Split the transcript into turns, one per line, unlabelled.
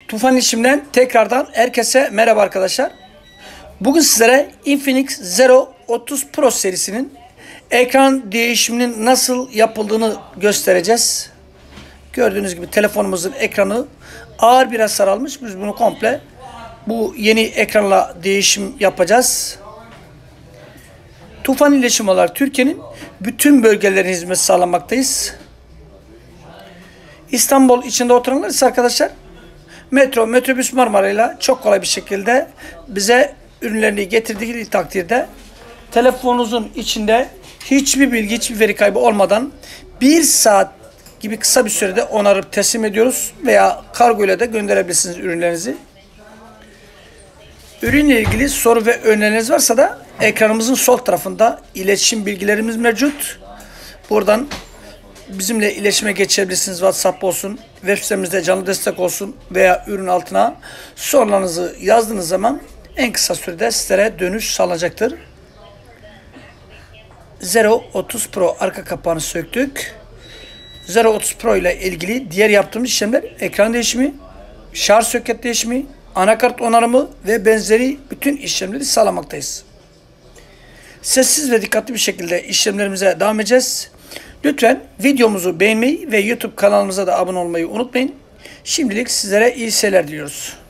Tufan İşim'den tekrardan herkese merhaba arkadaşlar. Bugün sizlere Infinix Zero 30 Pro serisinin ekran değişiminin nasıl yapıldığını göstereceğiz. Gördüğünüz gibi telefonumuzun ekranı ağır bir hasar almış. Biz bunu komple bu yeni ekranla değişim yapacağız. Tufan İletişim olarak Türkiye'nin bütün bölgelerine hizmet sağlamaktayız. İstanbul içinde oturanlar ise arkadaşlar metro, metrobüs Marmara ile çok kolay bir şekilde bize ürünlerini getirdiği takdirde telefonunuzun içinde hiçbir bilgi, hiçbir veri kaybı olmadan 1 saat gibi kısa bir sürede onarıp teslim ediyoruz veya kargo ile de gönderebilirsiniz ürünlerinizi. Ürünle ilgili soru ve önerileriniz varsa da ekranımızın sol tarafında iletişim bilgilerimiz mevcut. Buradan bizimle iletişime geçebilirsiniz. WhatsApp olsun, web sitemizde canlı destek olsun veya ürün altına sorularınızı yazdığınız zaman en kısa sürede sizlere dönüş sağlanacaktır. Zero 30 Pro arka kapağını söktük. Zero 30 Pro ile ilgili diğer yaptığımız işlemler ekran değişimi, şarj soket değişimi, anakart onarımı ve benzeri bütün işlemleri sağlamaktayız. Sessiz ve dikkatli bir şekilde işlemlerimize devam edeceğiz. Lütfen videomuzu beğenmeyi ve YouTube kanalımıza da abone olmayı unutmayın. Şimdilik sizlere iyi seyirler diliyoruz.